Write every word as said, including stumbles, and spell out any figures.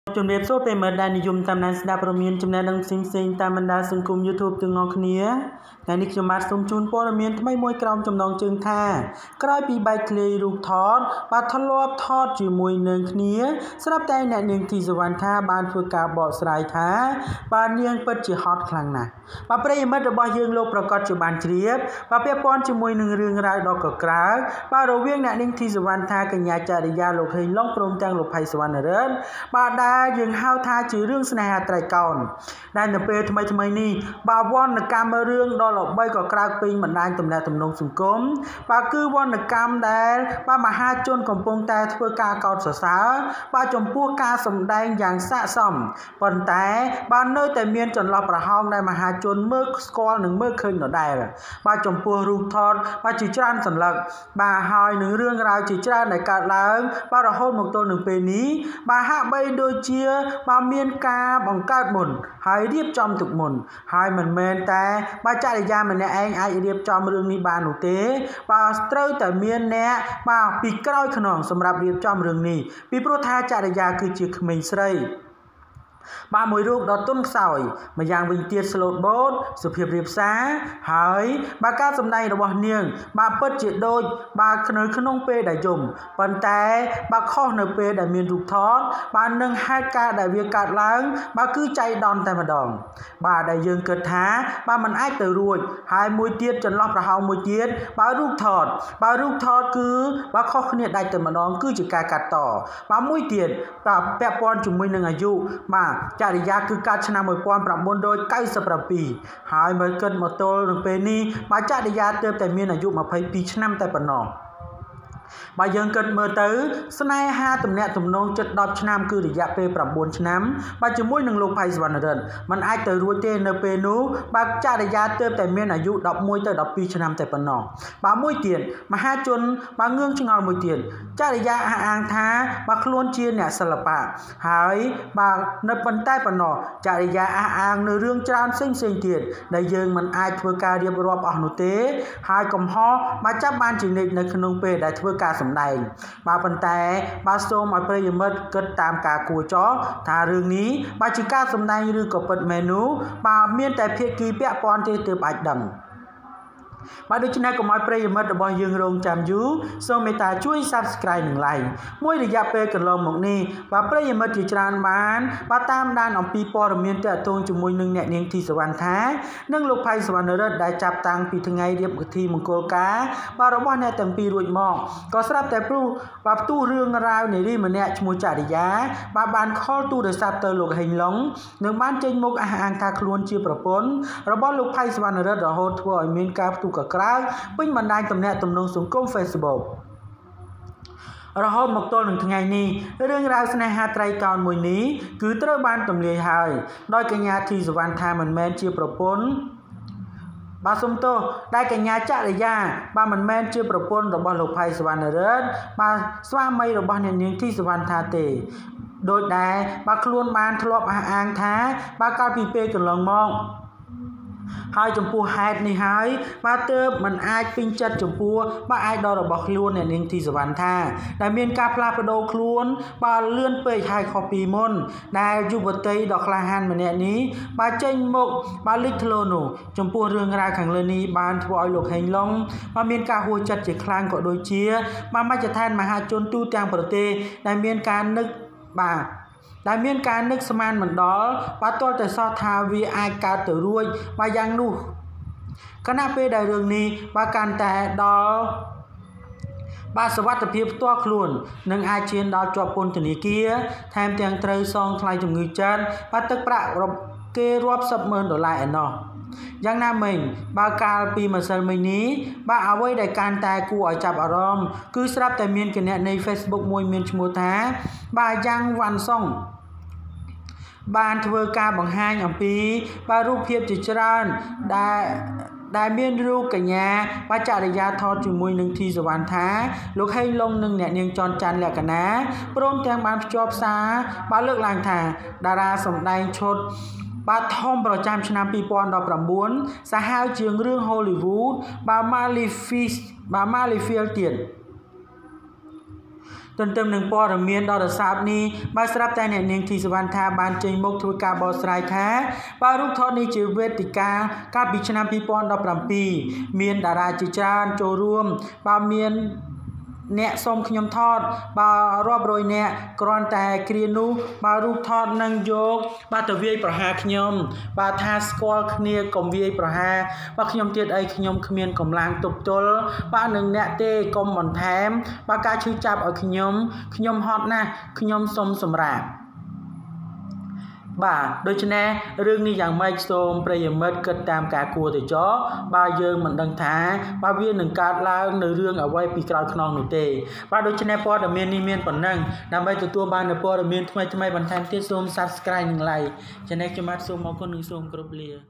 ជំរាបសួរប្រិយមិត្តដែលនិយមតាមដានស្ដាប់ព័ត៌មានចំណេះដឹងផ្សេងៗតាមបណ្ដាសង្គម YouTube ទាំងអស់គ្នាថ្ងៃនេះខ្ញុំបាទសូមជូនព័ត៌មានថ្មីមួយក្រោមចំណងជើងថាក្រោយពីបែកធ្លាយរូបថតបាទធ្លាប់ថតជាមួយនឹងគ្នាស្រាប់តែអ្នកនាងធីសវណ្ណថាបានធ្វើការបកស្រាយថាបាទនាងពិតជាហត់ខ្លាំងណាស់បាទប្រិយមិត្តរបស់យើងលោកប្រកាសជាបានជ្រាបបាទពាក់ព័ន្ធជាមួយនឹងរឿងរ៉ាវដ៏កក្រើកបាទរវាងអ្នកនាងធីសវណ្ណថាកញ្ញាចរិយាលោកហេងឡុងព្រមទាំងលោកផៃសវណ្ណរិទ្ធបាទដែលយើងហៅថាជារឿងស្នេហាត្រៃកោណដែលនៅពេលថ្មីថ្មីនេះបាទវណ្ណកម្មរឿងដ៏ល្បីក៏ក្រើកពេញបណ្ដាញទំនាក់ទំនងសង្គមបាទគឺវណ្ណកម្មដែលបាទមហាជនកំពុងតែធ្វើការកោតសរសើរបាទចំពោះការសម្ដែងយ៉ាងស័ក្តិសមប៉ុន្តែបាទនៅតែមានចន្លោះប្រហោងដែលមហាជនមើលស្គាល់និងមើលឃើញដដែលបាទចំពោះរូបថតបាទជាច្រើនសន្លឹកបាទហើយនឹងរឿងរ៉ាវជាច្រើនដែលកើតឡើងបាទរហូតមកទល់នឹងពេលនេះបាទហាក់បីដូចជាបាទមានការបង្កើតមុនហើយរៀបចំទុកមុនហើយមិនមែនតែបាទចរិយាម្នាក់ឯងអាចរៀបចំរឿងនេះបាននោះទេបាទត្រូវតែមានអ្នកបាទពីក្រោយខ្នងសម្រាប់រៀបចំរឿងនេះពីព្រោះថាចរិយាគឺជាក្មេងស្រីបាទមួយរូបដ៏ទន់ខ្សោយម្យ៉ាងវិញទៀតស្លូតបូតសុភាពរាបសារហើយបាទការសម្ដែងរបស់នាងបាទពិតជាដូចបាទនៅក្នុងពេលដែលយំប៉ុន្តែបាទខុសនៅពេលដែលមានរូបថតបាទនឹងហេតុការណ៍ដែលវាកើតឡើងបាទគឺចៃដន្យតែម្ដងបាទដែលយើងគិតថាបាទมันអាចទៅរួចហើយមួយទៀតចន្លោះប្រហោងមួយទៀតបាទរូបថតបាទរូបថតគឺបាទខុសគ្នាដាច់តែម្ដងគឺជាការកាត់តបាទមួយទៀតបាទពាក់ព័ន្ធជាមួយនឹងអាយុបាទចរិយាគឺកើតឆ្នាំmột nghìn chín trăm chín mươi bảyហើយមើលគិតមកទល់នឹងពេលនេះបាទចរិយាទើបតែមានអាយុยี่สิบสองឆ្នាំតែប៉ុណ្ណោះបាទយើងគិតមើលទៅស្នេហាទំនាក់ទំនងជិតដប់ឆ្នាំគឺរយៈពេលnineឆ្នាំបាទជាមួយនឹងលោកផៃសវណ្ណរិទ្ធมันអាចទៅរួចទេនៅពេលនោះបាទចរិយាទើបតែមានអាយុelevenទៅtwelveឆ្នាំតែប៉ុណ្ណោះបាទមួយទៀតមហាជនបាទងឿងឆ្ងល់មួយទៀតចរិយាអះអាងថាបាទខ្លួនជាអ្នកសិល្បៈហើយបាទនៅប៉ុន្តែប៉ុណ្ណោះចរិយាអះអាងនៅរឿងច្រើនផ្សេងផ្សេងទៀតដែលយើងមិនអាចធ្វើការរៀបរាប់អស់នោះទេហើយកំហុសបាទចាប់បានជានិច្ចនៅក្នុងពេលដែលធ្វើការសម្ដែងបាទប៉ុន្តែបាទសូមឲ្យប្រិយមិត្តគិតតាមការគួរចោះថារឿងនេះបាទជាការសម្ដែងឬក៏ពិតមែននោះបាទមានតែភាគីពាក់ព័ន្ធទេទើបអាចដឹងបាទដូច្នេះកុំឲ្យប្រិយមិត្តរបស់យើងរងចាំយូរសូមមេត្តាជួយ Subscribe និង Like មួយរយៈពេលកន្លងមកនេះបាទប្រិយមិត្តជាច្រើនបានបាទតាមដានអំពីព័ត៌មានទាក់ទងជាមួយនឹងអ្នកនាងធីសវណ្ណថានិងលោកផៃសវណ្ណរិទ្ធដែលចាប់តាំងពីថ្ងៃរៀបពិធីមង្គលការបាទរបស់អ្នកទាំងពីររួចមកក៏ស្រាប់តែព្រោះបាទផ្ទុះរឿងរ៉ាវនារីម្នាក់ឈ្មោះចរិយាបាទបានខលទូរស័ព្ទទៅលោកហេងឡុងនិងបានចេញមុខអះអាងថាខ្លួនជាប្រពន្ធរបស់លោកផៃសវណ្ណរិទ្ធរហូតធ្វើឲ្យមានការផ្ទុះកក្រើកពេញបណ្ដាញទំនាក់ទំនងសង្គម Facebook រហូតមកទល់នឹងថ្ងៃនេះរឿងរ៉ាវស្នេហាត្រៃកោណមួយនេះគឺត្រូវបានទម្លាយហើយដោយកញ្ញាធីសវណ្ណថាមិនមែនជាប្រពន្ធបាទសុំទោសដែលកញ្ញាចរិយាបាទមិនមែនជាប្រពន្ធរបស់លោកផៃសវណ្ណរិទ្ធបាទស្វាមីរបស់អ្នកនាងធីសវណ្ណថាទេដោយដែលបាទខ្លួនបានធ្លាប់អះអាងថាបាទកាលពីពេលកន្លងមកហើយចំពោះហេតុនេះហើយបាទទើបមិនអាចពេញចិត្តចំពោះបាទអាយដលរបស់ខ្លួនអ្នកនាងធីសវណ្ណថាដែលមានការផ្លាស់ប្ដូរខ្លួនបាទលឿនពេកហើយខុសពីមុនដែលយុវតីដ៏ក្លាហានម្នាក់នេះបាទចេញមុខបាទលេចធ្លោនោះចំពោះរឿងរ៉ាវខាងលើនេះបានធ្វើឲ្យលោកហេងឡុងបាទមានការហួសចិត្តជាខ្លាំងក៏ដូចជាបាទមជ្ឈដ្ឋានមហាជនទូទាំងប្រទេសដែលមានការនឹកបាទដែលមានការនឹកស្មានមិនដល់បាទទាល់តែសោះថាវាអាចកើតទៅរួចបាទយ៉ាងនោះគណៈពេលដែលរឿងនេះបាទកាន់តែដល់បាទសុវត្ថិភាពផ្ទាល់ខ្លួននឹងអាចឈានដល់ជាប់ពន្ធនាគារថែមទាំងត្រូវសងថ្លៃជំងឺចិត្តបាទទឹកប្រាក់គេរាប់សិបម៉ឺនដុល្លារឯណោះយ៉ាងណាមិញបើកាលពីម្សិលមិញនេះបាទអ្វីដែលកាន់តែគួរឲ្យចាប់អារម្មណ៍គឺស្រាប់តែមានគណនី Facebook មួយមានឈ្មោះថាបាទយ៉ាងវ៉ាន់សុងបានធ្វើការបង្ហាញអំពីបាទរូបភាពជាច្រើនដែលដែលមានរូបកញ្ញាបាទចរិយាថតជាមួយនឹងធីសវណ្ណថាលោកហេងឡុងនិងអ្នកនាងចនច័ន្ទលក្ខណាព្រមទាំងបានភ្ជាប់សារបាទលើកឡើងថាតារាសម្ដែងឈុតបាទធំប្រចាំឆ្នាំtwo thousand nineteenសាហាវជាងរឿង Hollywood បាទ Maleficent បាទ Maleficent ទៀតទន្ទឹមនឹងព័ត៌មានដ៏រសើបនេះបើស្រាប់តែអ្នកនាងធីសុវណ្ណថាបានចេញមុខធ្វើការបកស្រាយថាបើរូបថតនេះជាវេទិកាកាលពីឆ្នាំពីរពាន់ដប់ប្រាំពីរមានតារាជាច្រើនចូលរួមបើមានអ្នកសូមខ្ញុំថតបើរាប់រយអ្នកគ្រាន់តែគ្រានោះបើរូបថតនឹងយកបាទទៅវាយប្រហារខ្ញុំបាទថាស្គាល់គ្នាកុំវាយប្រហារបាទខ្ញុំទៀតអីខ្ញុំគ្មានកម្លាំងទប់ទល់បាទនឹងអ្នកទេកុំបន្ថែមបាទការឈឺចាប់ឲ្យខ្ញុំខ្ញុំហត់ណាស់ខ្ញុំសុំសម្រាប់បាទដូច្នេះរឿងនេះយ៉ាងម៉េចសូមប្រិយមិត្តគិតតាមការគួរទៅចោលបាទយើងមិនដឹងថាបាទវានឹងកើតឡើងនៅរឿងអ្វីពីក្រោយខ្នងនោះទេបាទដូច្នេះព័ត៌មាននេះមានប៉ុណ្ណឹងដើម្បីទទួលបាននូវព័ត៌មានថ្មីៗបន្ថែមទៀតសូម Subscribe និង Like ចំណែកខ្ញុំបាទសូមអរគុណនិងសូមគោរពលា